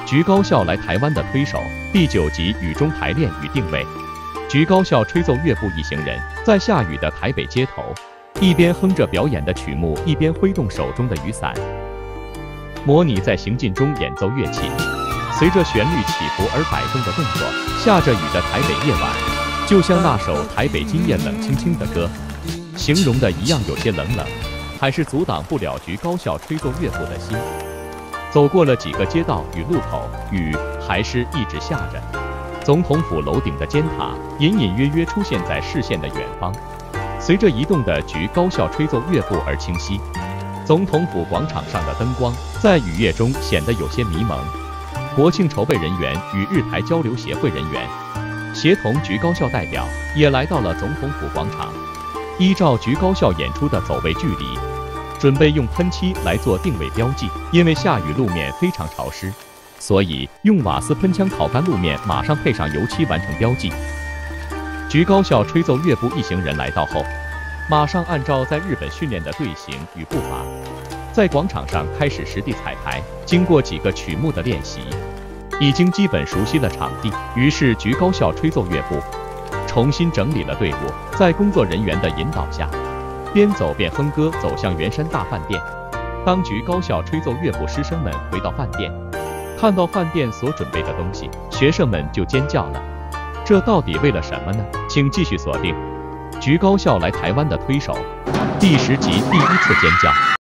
局高校来台湾的推手，第9集雨中排练与定位。局高校吹奏乐部一行人在下雨的台北街头，一边哼着表演的曲目，一边挥动手中的雨伞，模拟在行进中演奏乐器，随着旋律起伏而摆动的动作。下着雨的台北夜晚，就像那首《台北今夜冷清清》的歌，形容的一样有些冷冷，还是阻挡不了局高校吹奏乐部的心。走过了几个街道与路口，雨还是一直下着。总统府楼顶的尖塔隐隐约约出现在视线的远方，随着移动的局高校吹奏乐部而清晰。总统府广场上的灯光在雨夜中显得有些迷蒙。国庆筹备人员与日台交流协会人员协同局高校代表也来到了总统府广场，依照局高校演出的走位距离，准备用喷漆来做定位标记。因为下雨路面非常潮湿，所以用瓦斯喷枪烤干路面，马上配上油漆完成标记。局高校吹奏乐部一行人来到后，马上按照在日本训练的队形与步伐，在广场上开始实地彩排。经过几个曲目的练习，已经基本熟悉了场地，于是局高校吹奏乐部重新整理了队伍，在工作人员的引导下，边走边哼歌，走向圆山大饭店。当局高校吹奏乐部师生们回到饭店，看到饭店所准备的东西，学生们就尖叫了。这到底为了什么呢？请继续锁定局高校来台湾的推手第10集第1次尖叫。